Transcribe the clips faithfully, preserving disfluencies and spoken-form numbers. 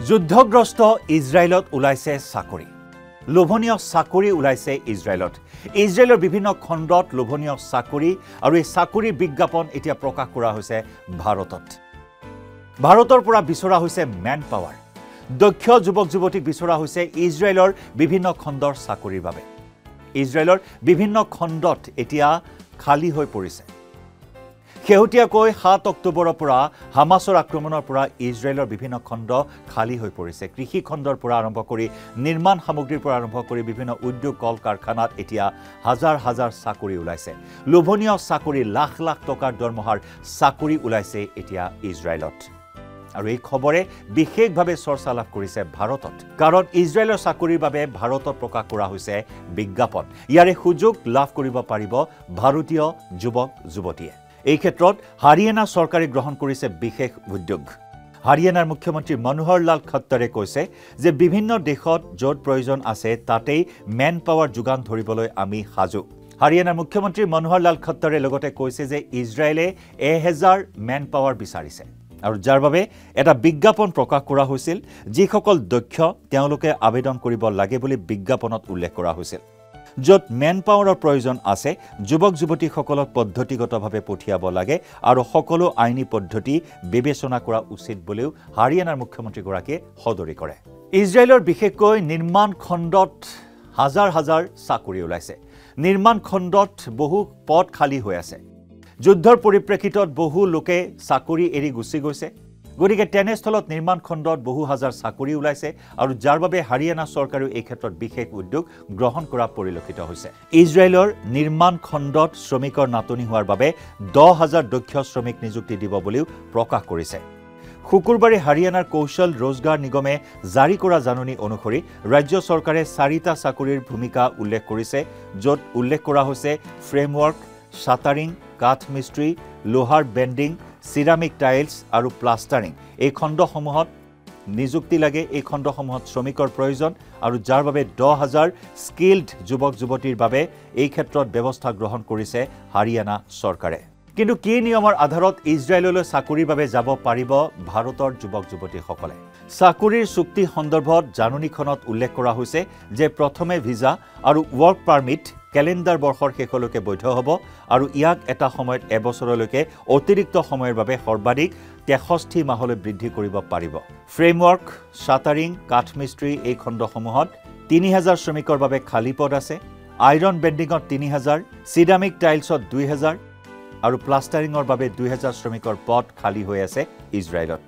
যুদ্ধগ্ৰস্ত ইজৰাইলত ওলাইছে চাকৰি লোভনীয় চাকৰি ওলাইছে ইজৰাইলত ইজৰাইলৰ বিভিন্ন খণ্ডত লোভনীয় চাকৰি আৰু এই চাকৰিৰ বিজ্ঞাপন এতিয়া প্ৰকাশ কৰা হৈছে ভাৰতত ভাৰতৰ পৰা বিচৰা হৈছে ম্যান পাৱাৰ দক্ষ যুৱক যুৱতীক বিচৰা হৈছে ইজৰাইলৰ বিভিন্ন খণ্ডৰ চাকৰিৰ বাবে ইজৰাইলৰ বিভিন্ন খণ্ডত এতিয়া খালী হৈ পৰিছে শেহতীয়াকৈ সাত অক্টোবৰৰ পৰা হামাছৰ আক্ৰমণৰ পৰা ইজৰাইলৰ বিভিন্ন খণ্ড খালী হৈ পৰিছে কৃষি খণ্ডৰ পৰা আৰম্ভ কৰি নিৰ্মাণ সামগ্ৰীৰ পৰা আৰম্ভ কৰি বিভিন্ন উদ্যোগ কল কাৰখানাত এতিয়া হাজাৰ হাজাৰ চাকৰি ওলাইছে লোভনীয় চাকৰি লাখ লাখ টকাৰ দৰমহাৰ চাকৰি ওলাইছে এতিয়া ইজৰাইলত আৰু এই খবৰে বিশেষভাৱে চৰ্চা লাভ কৰিছে ভাৰতত কাৰণ ইজৰাইলৰ চাকৰিৰ বাবে ভাৰতত প্ৰকাশ কৰা হৈছে বিজ্ঞাপন ইয়াৰে সুযোগ লাভ কৰিব পাৰিব ভাৰতীয় যুৱক যুৱতীয়ে এই ক্ষেত্ৰত হাৰিয়ানা চৰকাৰে গ্ৰহণ কৰিছে বিশেষ উদ্যোগ হাৰিয়ানাৰ মুখ্যমন্ত্ৰী মনোহৰ লাল খট্টৰে কৈছে যে বিভিন্ন দেশত য'ত প্ৰয়োজন আছে তাতেই মেন পাৱাৰ যোগান ধৰিবলৈ আমি সাজু হাৰিয়ানাৰ মুখ্যমন্ত্ৰী মনোহৰ লাল খট্টৰে লগতে কৈছে যে ইজৰাইলে এহেজাৰ মেন পাৱাৰ বিচাৰিছে আৰু যাৰ বাবে এটা বিজ্ঞাপন প্ৰকাশ কৰা হৈছিল যিসকল দক্ষ তেওঁলোকে আবেদন কৰিব লাগে বুলি বিজ্ঞাপনত উল্লেখ কৰা হৈছিল য'ত মেন পাৱাৰৰ প্ৰয়োজন আছে যুৱক যুৱতীসকলক পদ্ধতিগতভাৱে পঠিয়াব লাগে আৰু সকলো আইনী পদ্ধতি বিবেচনা কৰা উচিত বুলিও হাৰিয়ানাৰ মুখ্যমন্ত্ৰীগৰাকীয়ে সদৰি কৰে ইজৰাইলৰ বিশেষকৈ নিৰ্মাণ খণ্ডত হাজাৰ হাজাৰ চাকৰি ওলাইছে নিৰ্মাণ খণ্ডত বহু পদ খালী হৈ আছে যুদ্ধৰ পৰিপ্ৰেক্ষিতত বহু লোকে চাকৰি এৰি গুচি গৈছে গতিকে তেনেস্থলত নিৰ্মাণ খণ্ডত বহু হাজাৰ চাকৰি ওলাইছে আৰু যাৰ বাবে হাৰিয়ানা চৰকাৰেও এই ক্ষেত্ৰত বিশেষ উদ্যোগ গ্ৰহণ কৰা পৰিলক্ষিত হৈছে ইজৰাইলৰ নিৰ্মাণ খণ্ডত শ্ৰমিকৰ নাটনি হোৱাৰ বাবে দহ হাজাৰ দক্ষ শ্ৰমিক নিযুক্তি দিব বুলিও প্ৰকাশ কৰিছে শুকুৰবাৰে হাৰিয়ানাৰ কৌশল ৰোজগাৰ নিগমে জাৰি কৰা জাননী অনুসৰি ৰাজ্য চৰকাৰে চাৰিটা চাকৰিৰ ভূমিকা উল্লেখ কৰিছে য'ত উল্লেখ কৰা হৈছে ফ্ৰেমৱৰ্ক শাটাৰিং কাঠ মিস্ত্ৰী লোহাৰ বেন্ডিং সিৰামিক টাইলছ আৰু প্লাষ্টাৰিং এই খণ্ডসমূহত নিযুক্তি লাগে এই খণ্ডসমূহত শ্ৰমিকৰ প্ৰয়োজন আৰু যাৰ বাবে দহ হাজাৰ স্কিলড যুৱক যুৱতীৰ বাবে এই ক্ষেত্ৰত ব্যৱস্থা গ্ৰহণ কৰিছে হাৰিয়ানা চৰকাৰে কিন্তু কি নিয়মৰ আধাৰত ইজৰাইললৈ চাকৰিৰ বাবে যাব পাৰিব ভাৰতৰ যুৱক যুৱতীসকলে চাকৰিৰ চুক্তি সন্দৰ্ভত জাননীখনত উল্লেখ কৰা হৈছে যে প্ৰথমে ভিসা আৰু ৱৰ্ক পাৰমিট ক্যালেণ্ডাৰ বৰ্ষৰ শেষলৈকে বৈধ হ'ব আৰু ইয়াক এটা সময়ত এবছৰলৈকে অতিৰিক্ত সময়ৰ বাবে সৰ্বাধিক তেষষ্ঠি মাহলৈ বৃদ্ধি কৰিব পাৰিব ফ্ৰেমৱৰ্ক শাটাৰিং কাঠমিস্ত্ৰী এই খণ্ডসমূহত তিনি হাজাৰ শ্ৰমিকৰ বাবে খালী পদ আছে আইৰন বেন্ডিঙত তিনি হাজাৰ সিৰামিক টাইলছত দুই হাজাৰ আৰু প্লাষ্টাৰিঙৰ বাবে দুই হাজাৰ শ্ৰমিকৰ পদ খালী হৈ আছে ইজৰাইলত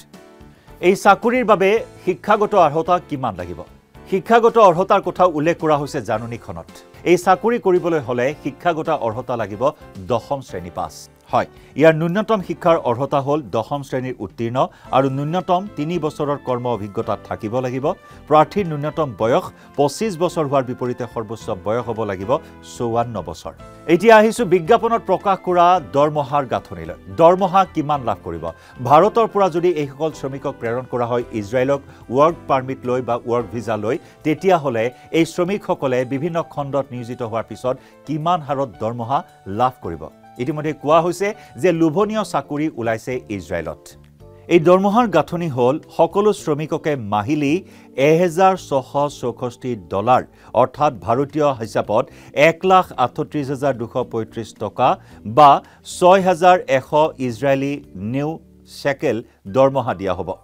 এই চাকৰিৰ বাবে শিক্ষাগত অৰ্হতা কিমান লাগিব শিক্ষাগত অৰ্হতাৰ কথা উল্লেখ কৰা হৈছে জাননীখনত এই চাকৰি কৰিবলৈ হলে শিক্ষাগত অৰ্হতা লাগিব দশম শ্ৰেণী পাছ হয় ইয়াৰ ন্যূনতম শিক্ষাৰ অৰ্হতা হ'ল দশম শ্ৰেণীৰ উত্তীৰ্ণ আৰু ন্যূনতম তিনি বছৰৰ কৰ্ম অভিজ্ঞতা থাকিব লাগিব প্ৰাৰ্থীৰ ন্যূনতম বয়স পঁচিছ বছৰ হোৱাৰ বিপৰীতে সৰ্বোচ্চ বয়স হ'ব লাগিব চৌৱন্ন বছৰ এতিয়া আহিছো বিজ্ঞাপনত প্ৰকাশ কৰা দৰমহাৰ গাঁথনিলৈ দৰমহা কিমান লাভ কৰিব ভাৰতৰ পৰা যদি এই সকল শ্ৰমিকক প্ৰেৰণ কৰা হয় ইজৰাইলক ৱৰ্ক পাৰমিট লৈ বা ৱৰ্ক ভিসা লৈ তেতিয়া হলে এই শ্ৰমিকসকলে বিভিন্ন খণ্ডত নিয়োজিত হোৱাৰ পিছত কিমান হাৰত দৰমহা লাভ কৰিব ইতিমধ্যে কোৱা হৈছে যে লোভনীয় চাকৰি ওলাইছে ইজৰাইলত এই দৰমহাৰ গাঁথনি হ'ল সকলো শ্ৰমিককে মাহিলী এহেজাৰ ছশ চৌষষ্ঠি ডলাৰ অৰ্থাৎ ভাৰতীয় হিচাপত এক লাখ আঠত্ৰিছ হাজাৰ দুশ পঁয়ত্ৰিছ টকা বা ছয় হাজাৰ এশ ইজৰাইলী নিউ শেকেল দৰমহা দিয়া হ'ব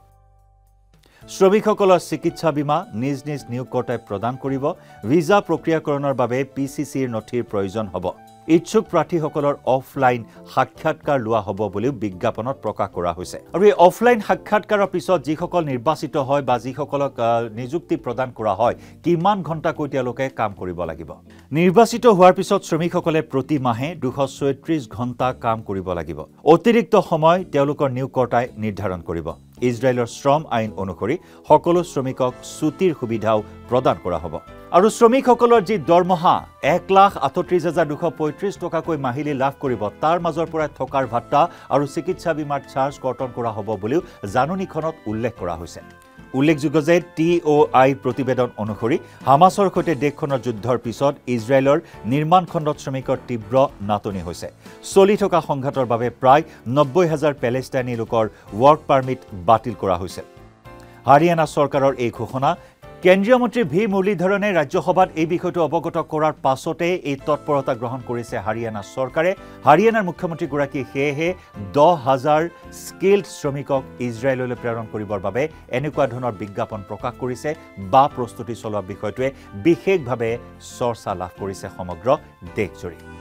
শ্ৰমিকসকলৰ চিকিৎসা বীমা নিজ নিজ নিয়োগকৰ্তাই প্ৰদান কৰিব ভিসা প্ৰক্ৰিয়াকৰণৰ বাবে পি চি চিৰ নথিৰ প্ৰয়োজন হ'ব ইচ্ছুক প্ৰাৰ্থীসকলৰ অফলাইন সাক্ষাৎকাৰ লোৱা হ'ব বুলিও বিজ্ঞাপনত প্ৰকাশ কৰা হৈছে আৰু এই অফলাইন সাক্ষাৎকাৰৰ পিছত যিসকল নিৰ্বাচিত হয় বা যিসকলক নিযুক্তি প্ৰদান কৰা হয় কিমান ঘণ্টাকৈ তেওঁলোকে কাম কৰিব লাগিব নিৰ্বাচিত হোৱাৰ পিছত শ্ৰমিকসকলে প্ৰতি মাহে দুশ ছয়ত্ৰিছ ঘণ্টা কাম কৰিব লাগিব অতিৰিক্ত সময় তেওঁলোকৰ নিয়োগকৰ্তাই নিৰ্ধাৰণ কৰিব ইজৰাইলৰ শ্ৰম আইন অনুসৰি সকলো শ্ৰমিকক ছুটিৰ সুবিধাও প্ৰদান কৰা হ'ব আৰু শ্ৰমিকসকলৰ যি দৰমহা এক লাখ আঠত্ৰিছ হাজাৰ দুশ পঁয়ত্ৰিছ টকাকৈ মাহিলী লাভ কৰিব তাৰ মাজৰ পৰা থকাৰ ভাত্তা আৰু চিকিৎসা বীমাৰ চাৰ্জ কৰ্তন কৰা হ'ব বুলিও জাননীখনত উল্লেখ কৰা হৈছে উল্লেখযোগ্য যে টি অ' আই প্ৰতিবেদন অনুসৰি হামাছৰ সৈতে দেশখনৰ যুদ্ধৰ পিছত ইজৰাইলৰ নিৰ্মাণ খণ্ডত শ্ৰমিকৰ তীব্ৰ নাটনি হৈছে চলি থকা সংঘাতৰ বাবে প্ৰায় নব্বৈ হাজাৰ পেলেষ্টাইনী লোকৰ ৱৰ্ক পাৰমিট বাতিল কৰা হৈছে হাৰিয়ানা চৰকাৰৰ এই ঘোষণা কেন্দ্ৰীয় মন্ত্ৰী ভি মুৰলীধৰণে ৰাজ্যসভাত এই বিষয়টো অৱগত কৰাৰ পাছতে এই তৎপৰতা গ্ৰহণ কৰিছে হাৰিয়ানা চৰকাৰে হাৰিয়ানাৰ মুখ্যমন্ত্ৰীগৰাকী সেয়েহে দহ হাজাৰ স্কিল্ড শ্ৰমিকক ইজৰাইললৈ প্ৰেৰণ কৰিবৰ বাবে এনেকুৱা ধৰণৰ বিজ্ঞাপন প্ৰকাশ কৰিছে বা প্ৰস্তুতি চলোৱা বিষয়টোৱে বিশেষভাৱে চৰ্চা লাভ কৰিছে সমগ্ৰ দেশজুৰি